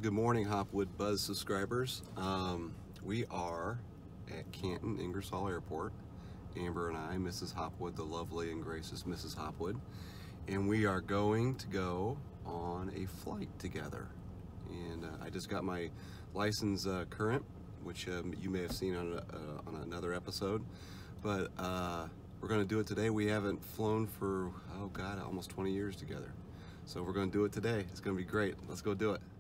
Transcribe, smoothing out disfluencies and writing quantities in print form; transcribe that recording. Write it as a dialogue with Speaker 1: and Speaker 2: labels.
Speaker 1: Good morning, Hopwood Buzz subscribers. We are at Canton Ingersoll Airport. Amber and I, Mrs. Hopwood, the lovely and gracious Mrs. Hopwood, and we are going to go on a flight together. And I just got my license current, which you may have seen on another episode. But we're going to do it today. We haven't flown for, oh God, almost 20 years together. So we're going to do it today. It's going to be great. Let's go do it.